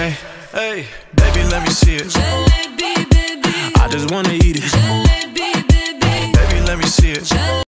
Hey, hey, baby, let me see it. Jalebi, baby. I just wanna eat it. Jalebi, baby. Baby, let me see it.